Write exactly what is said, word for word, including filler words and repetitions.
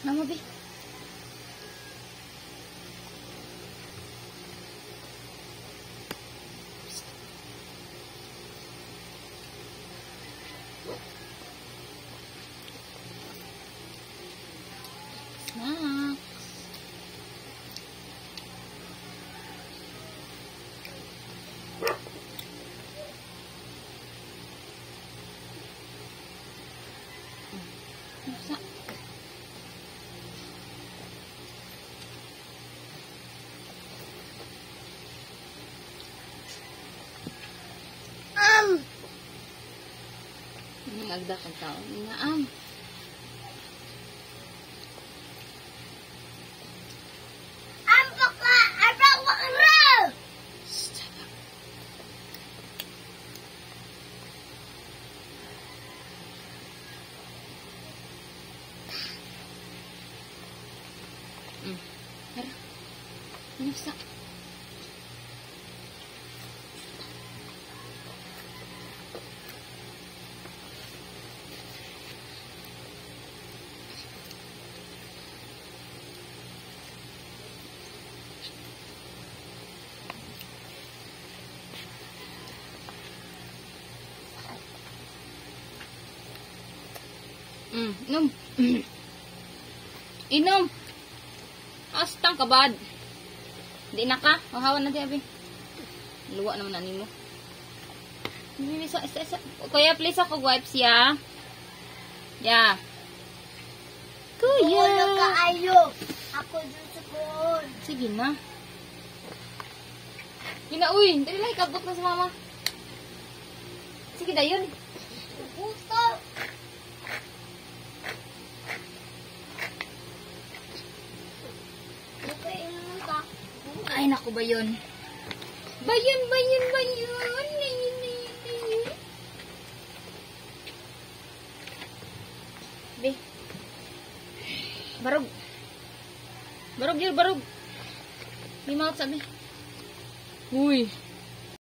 Nama bi. Snacks. Bisa. Am. Ini agda kan tao. Ina am. Am bakla, abang bakra. Hmm. Tara. Bisa. Mm, inom. Inom. Astang kabad. Di na ka. Mahawan na di, abi. Luwa naman na nimo. Isa, isa, isa. Kuya, please ako wipes, ya. Ya. Kuya. Wala ka ayo. Ako dun sa phone. Sige na. Gina, uy. Dali lang, ikabot na sa mama. Sige na yun. Puto. Ay, naku ba yun? Bayan, bayan, bayan. Be. Barog. Barog yun, barog. May mouth sabi. Uy.